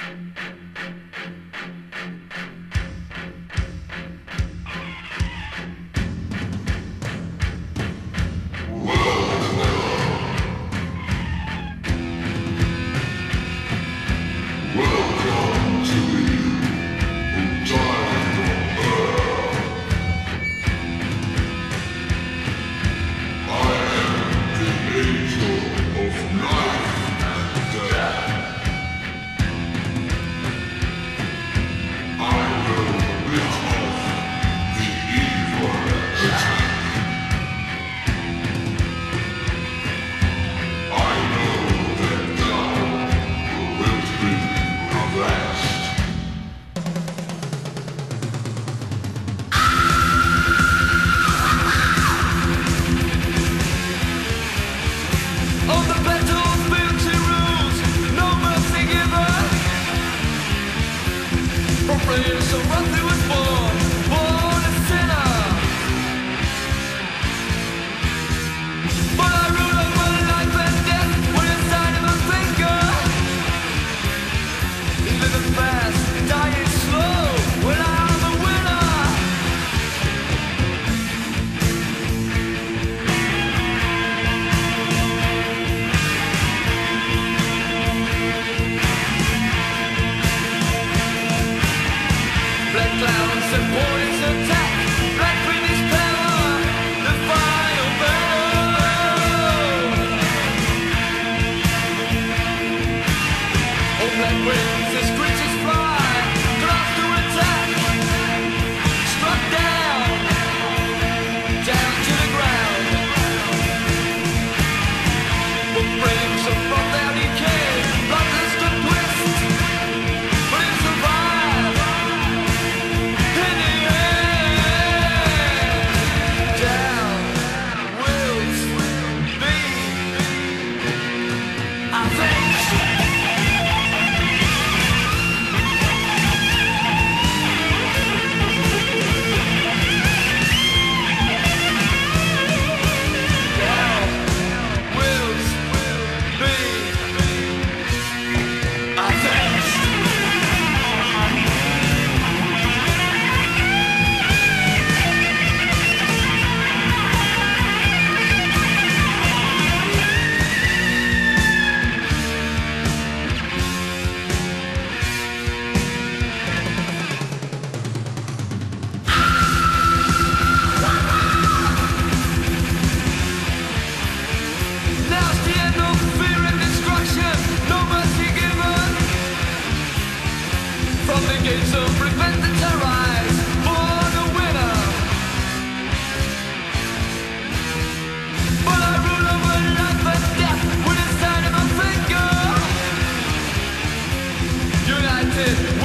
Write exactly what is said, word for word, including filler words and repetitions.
So run through his born, born a sinner. But I rule over life and death with a sign of a finger. Living fast, dying slow, when I'm a winner. Black clouds and borders attack. Black British power, the final battle. Oh, black winds as creatures fly, clouds to attack. Struck down, down to the ground. But flames of from there he came, bloodless to twist. But he survived. From the gates of repentance arise, born a winner. But I rule over life and death with a sign of a finger. United.